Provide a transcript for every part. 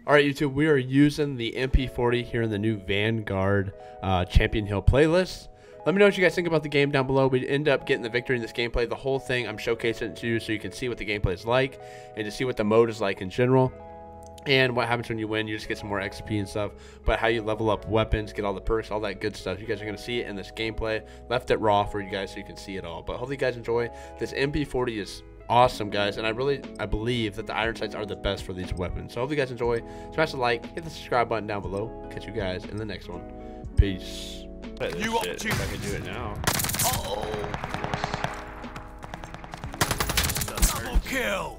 Alright, YouTube, we are using the MP40 here in the new Vanguard Champion Hill playlist. Let me know what you guys think about the game down below. We end up getting the victory in this gameplay. The whole thing, I'm showcasing it to you so you can see what the gameplay is like and to see what the mode is like in general. And what happens when you win, you just get some more XP and stuff. But how you level up weapons, get all the perks, all that good stuff. You guys are going to see it in this gameplay. Left it raw for you guys so you can see it all. But hopefully you guys enjoy. This MP40 is awesome, guys, and I believe that the iron sights are the best for these weapons. So hopefully you guys enjoy. Smash the like, hit the subscribe button down below. Catch you guys in the next one. Peace. You shit, if I can do it now. Double kill.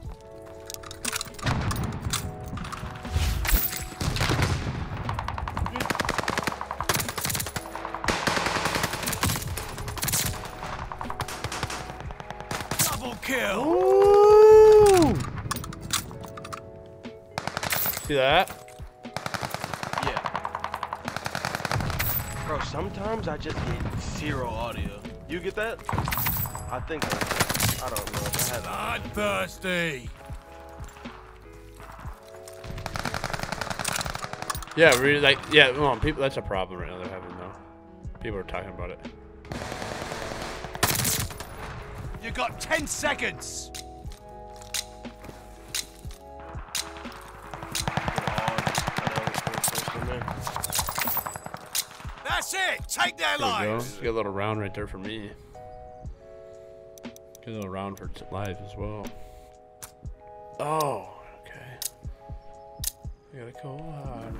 Kill. Ooh. See that? Yeah. Bro, sometimes I just get zero audio. You get that? I think I don't know. I have Bloodthirsty. Yeah, really, like, yeah, well, people, that's a problem right now they're having, though. People are talking about it. You got 10 seconds. That's it. Take their lives. Get a little round right there for me. Get a little round for live as well. Oh, okay. I gotta go hard.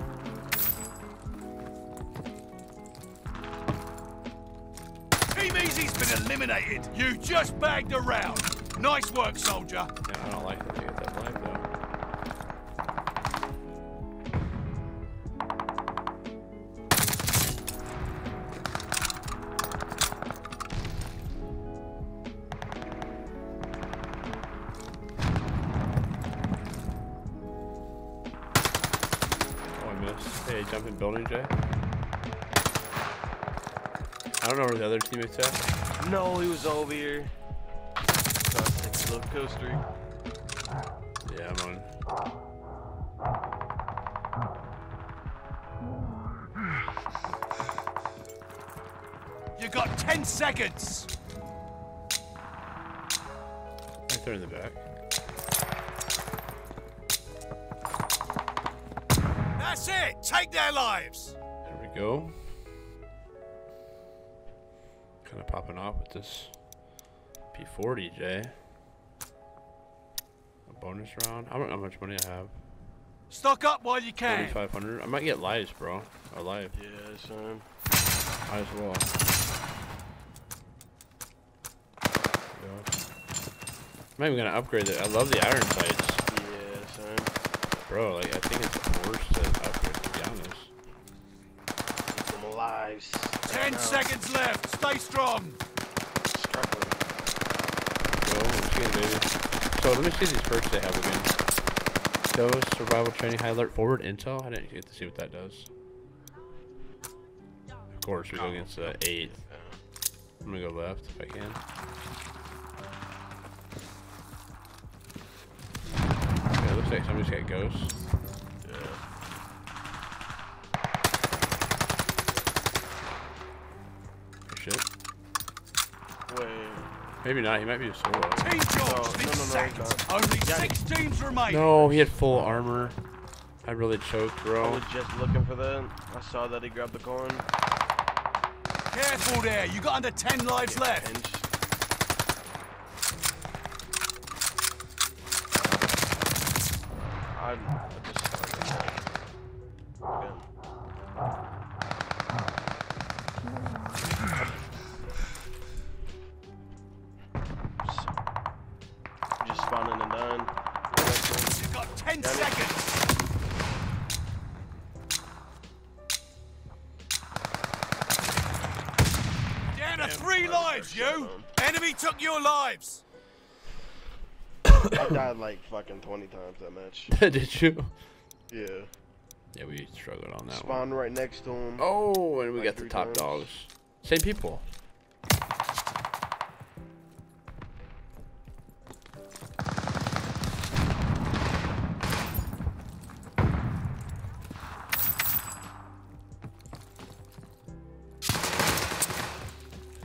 Team Easy's been eliminated. You just bagged a round. Nice work, soldier. Yeah, I don't like that they get that live though. Oh, I missed. Hey, jump in building, Jay. I don't know where the other teammates at. No, he was over here. Little kill streak. Yeah, I'm on. You got 10 seconds. Right there in the back. That's it. Take their lives. There we go. Kind of popping off with this P40, Jay. A bonus round. I don't know how much money I have. Stock up while you can. 4,500. I might get lives, bro. Or live. Yeah, son. Might as well. I'm not even gonna upgrade it. I love the iron sights. Yeah, son. Bro, like I think it's worse to upgrade, to be honest. Some lives. 10 seconds left. Stay strong. Go, baby. So let me see these perks they have again. Ghost, survival training, high alert, forward intel. I didn't get to see what that does. Of course, we go against 8. I'm gonna go left if I can. Okay, it looks like somebody's got ghosts. Shit. Wait. Maybe not. He might be a solo. Team George, Only 6 teams remain. No, he had full armor. I really choked, I bro. was just looking for that. I saw that he grabbed the coin. Careful there. You got under 10 lives left. I just just spawning and dying. You got 10 seconds. Down to 3 lives, you. Enemy took your lives. I died like fucking 20 times that match. Did you? Yeah. Yeah, we struggled on that one. Spawned right next to him. Oh, and we like got the top times. dogs. Same people.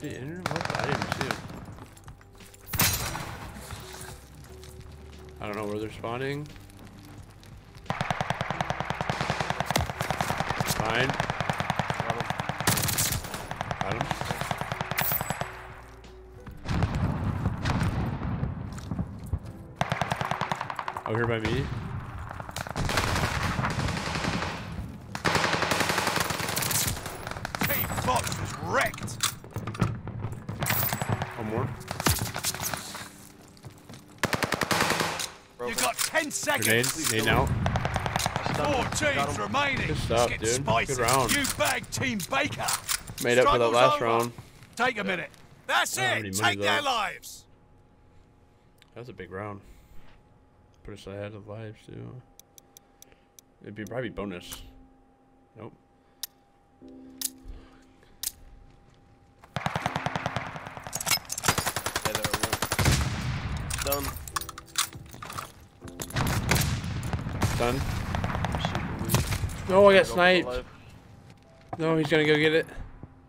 he in here? What? I didn't even see him. I don't know where they're spawning. Fine. Got him. Over here by me. Team Fox was wrecked. One more. You got 10 seconds. Grenade. Grenade out. 4 teams remaining. Good stuff, It's dude. getting spicy. Good round. You bagged Team Baker. Made up for that Struggle's last over. round. Take a minute. That's I don't have it. any money, Take their though. lives. That was a big round. Put us ahead of lives too. It'd be probably bonus. Nope. Done. Done. I'm super weak. No, I got Go for sniped. life. No, he's gonna go get it.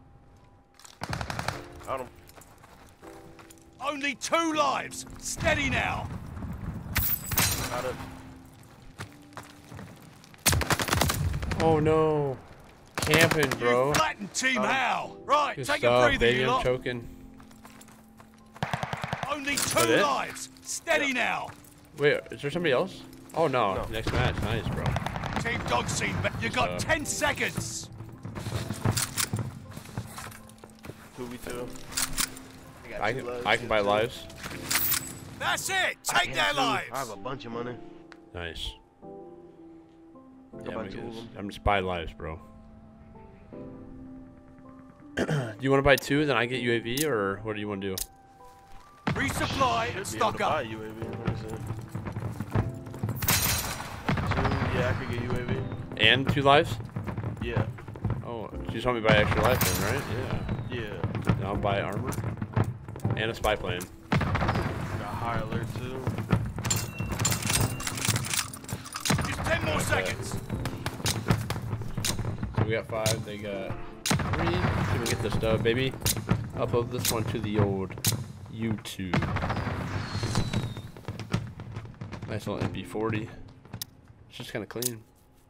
Got him. Only 2 lives. Steady now. Got it. Oh no. Camping, bro. You flattened Team Howe. Right, Good take stuff, a breather, baby. you I'm lot. choking. Only 2 That it? lives. Steady now. Wait, is there somebody else? Oh no. No. Next match. Nice, bro. Team Dog Scene, you got 10 seconds. 2v2. I can buy lives. That's it. Take their lives. I have a bunch of money. Nice. Go Yeah, buy 2 of them. I'm just buy lives, bro. Do you want to buy 2, then I get UAV, or what do you want to do? Resupply and Should be able stock to buy up. UAV. Let me see. 2, yeah, I could get UAV. And 2 lives? Yeah. Oh, you just want me to buy extra life then, right? Yeah. Yeah. Then I'll buy armor. And a spy plane. Got high alert too. Just 10 more seconds. So we got 5, they got 3. See if we can get this dub, baby. Upload this one to the old YouTube. Nice little MP40. It's just kind of clean.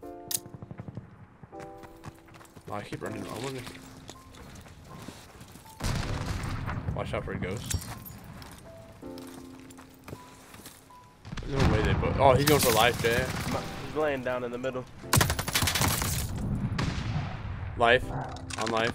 Oh, I keep running. I wonder. Watch out for a ghost. There's no way they both. Oh, he's going for life, Jay. He's laying down in the middle. Life. On life.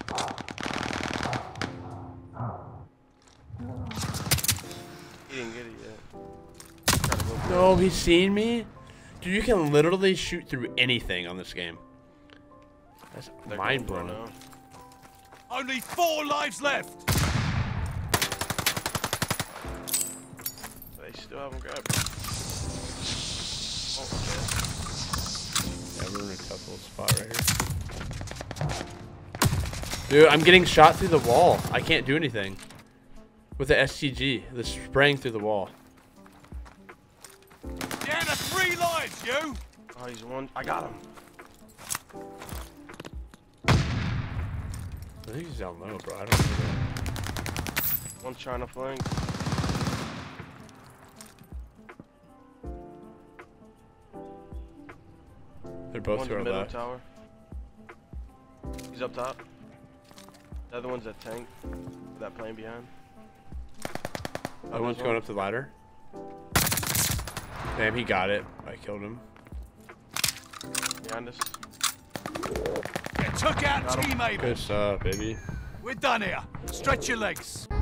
He didn't get it yet. Gotta go for No, he's seen me? Dude, you can literally shoot through anything on this game. That's it. They're mind going for it blowing. now. Only 4 lives left. They still haven't grabbed it. Oh, Yeah, we're in a tough little spot right here. Dude, I'm getting shot through the wall. I can't do anything. With the STG. That's spraying through the wall. Down to 3 lives, you. oh, he's one. I got him. I think he's down low, bro. I don't know. One's trying to flank. They're both One's to our middle left. tower. He's up top. The other one's that tank. That plane behind. That one's going up the ladder. Damn, he got it. I killed him. Behind us. You took out Got him. Team Able. Good stuff, baby. We're done here. Stretch your legs.